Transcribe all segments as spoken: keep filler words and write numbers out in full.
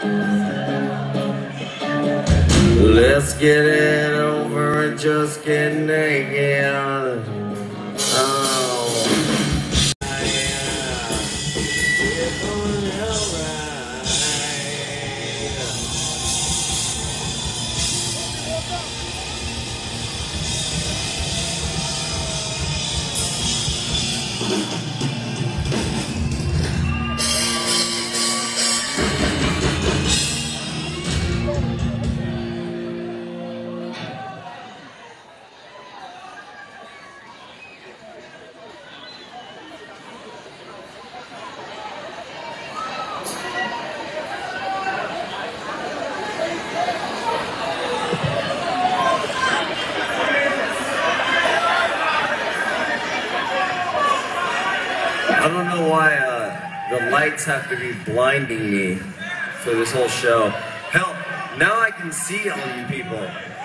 Let's get it over and just get naked. Oh. I don't know why uh, the lights have to be blinding me for this whole show. Hell, now I can see all you people.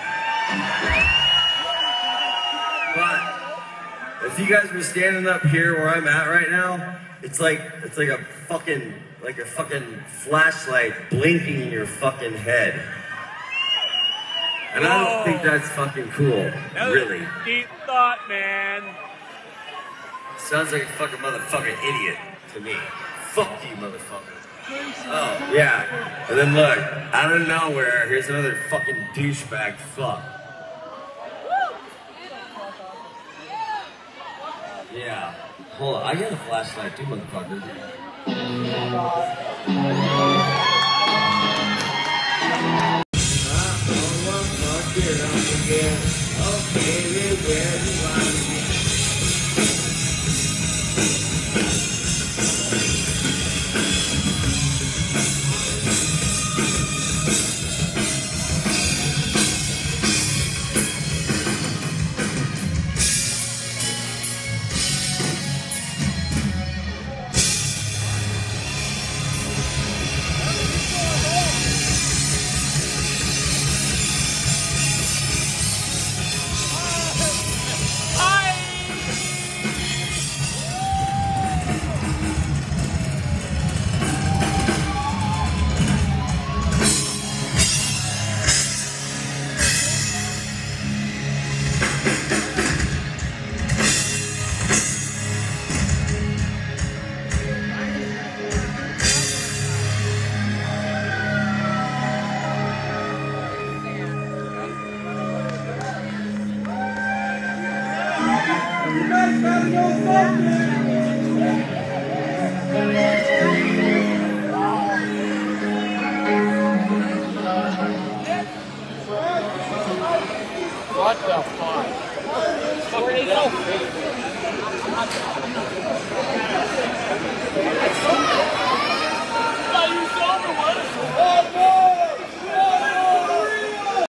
But if you guys were standing up here where I'm at right now, it's like it's like a fucking like a fucking flashlight blinking in your fucking head. And I don't think that's fucking cool, really. Deep thought, man. Sounds like a fucking motherfucking idiot to me. Fuck you, motherfucker. Oh, yeah. And then look, out of nowhere, here's another fucking douchebag fuck. Yeah. Hold on, I got a flashlight too, motherfucker. What the fuck? Fucking go.